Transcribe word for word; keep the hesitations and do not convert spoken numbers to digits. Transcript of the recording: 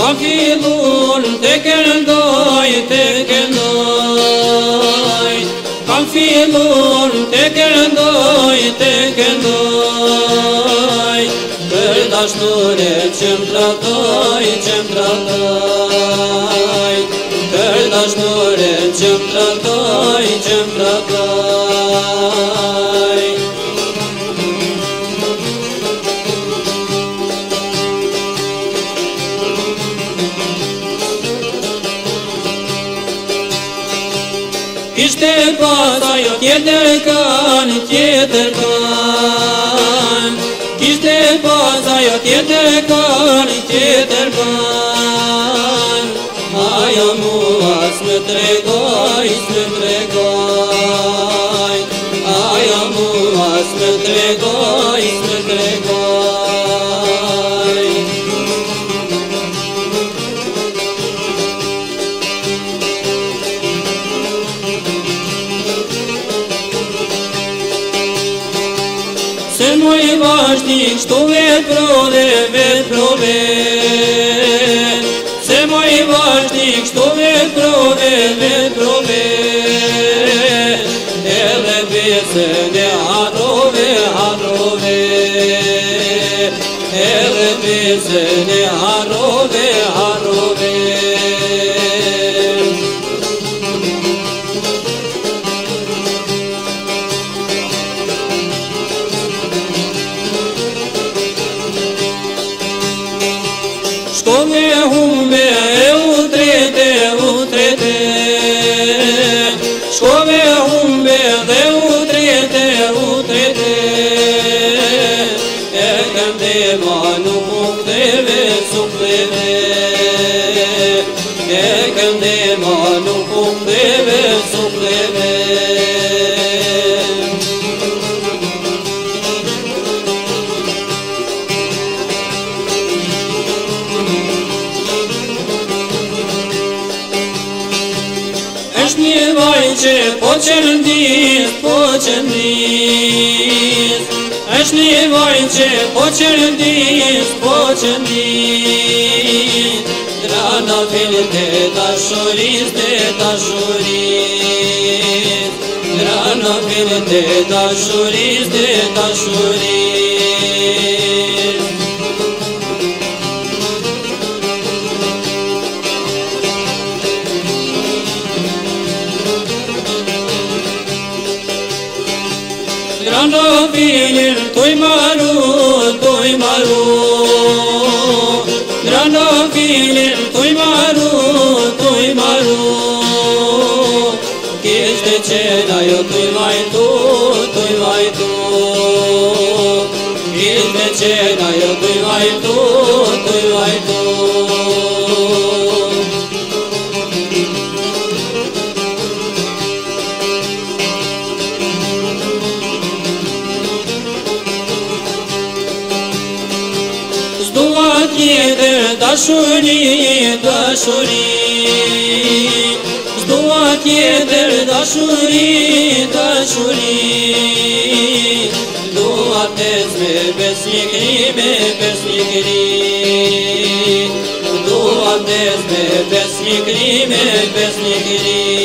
Kam fillun të këndoj, të këndoj, kam fillun të këndoj, të këndoj, për dashnore që më tratoj, që më tratoj, për dashnore që më tratoj, që më tratoj. Kishte pas ajo tjetër kanë, tjetër kanë, kishte pas ajo tjetër kanë, tjetër kanë, ajo mua s'më tregoj, s'më tregoj, ajo mua s'më tregoj, s'më tregoj. Se moj vazhdik shtu veprove, veprove, se moj vazhdik shtu veprove, veprove, edhe besën e harrove, harrove, edhe besën e harrove, harrove. Shkove humbe e utrete, utrete, shkove humbe dhe utrete, utrete, e këndema nuk u ktheve, suktheve, e këndema nuk u ktheve, suktheve. Është një vaj që po qërëndis, po qërëndis, është një vaj që po qërëndis, po qërëndis, drana filin të dashuris, të dashuris, drana filin të dashuris, të dashuris. Drana filin t'oj maru, t'oj maru, drana filin t'oj maru, t'oj maru, kishte qena jo t'oj vajtu, t'oj vajtu, kishte qena jo t'oj vajtu, t'oj vajtu. Tjetër dashuri, dashuri, s'dua tjetër dashuri, dashuri, dua tez me besnikri, me besnikri, dua tez me besnikri, me besnikri.